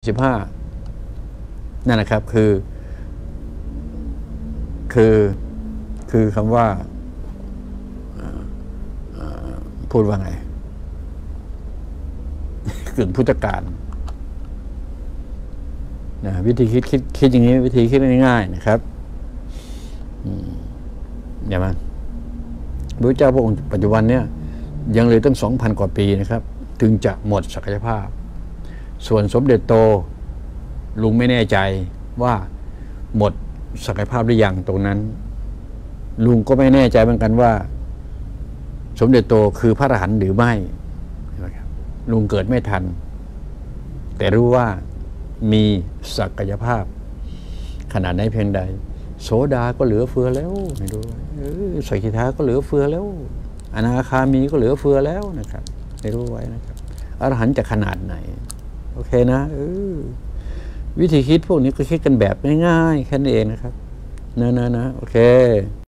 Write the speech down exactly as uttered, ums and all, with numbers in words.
สิบห้านั่นนะครับคือคือคือคำว่าพูดว่าไงกึ่งพุทธกาลนะวิธีคิดคิดคิดอย่างนี้วิธีคิดง่ายๆนะครับอย่างนั้นพระเจ้าพระองค์ปัจจุบันเนี่ยยังเลยตั้งสองพันกว่าปีนะครับถึงจะหมดศักยภาพส่วนสมเด็จโตลุงไม่แน่ใจว่าหมดศักยภาพหรือยังตรงนั้นลุงก็ไม่แน่ใจเหมือนกันว่าสมเด็จโตคือพระอรหันต์หรือไม่ลุงเกิดไม่ทันแต่รู้ว่ามีศักยภาพขนาดไหนเพียงใดโสดาก็เหลือเฟือแล้วไม่รู้สกิทาก็เหลือเฟือแล้วอนาคามีก็เหลือเฟือแล้วนะครับไม่รู้ไว้นะครับอรหันต์จะขนาดไหนโอเคนะเออวิธีคิดพวกนี้ก็คิดกันแบบง่ายๆแค่นั้นเองนะครับนะนะนะโอเค